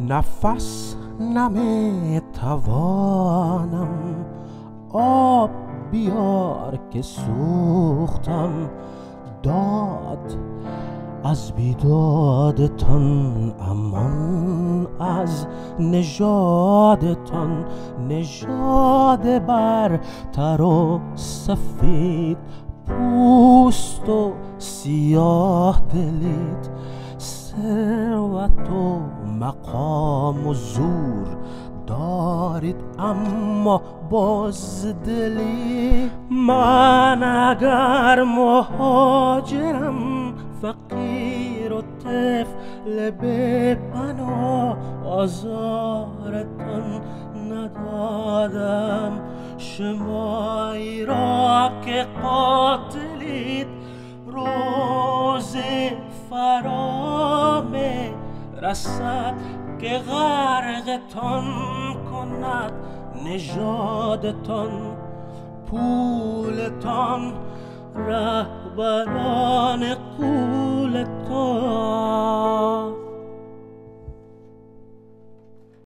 نفس نمیتوانم، آب بیار که سوختم. داد از بیدادتان، امان از نژادتان. نژاد برتر و سفید پوست و سیاه دلید. ثروت و مقام و زور دارید اما بزدلی. من اگر مهاجرم، فقیر و طفل به پناه، آزارتان ندادم. شمایی را که قاتلید، روز فرا می رسد که غرقتان کند نژادتان. پولتان رهبران قولتان.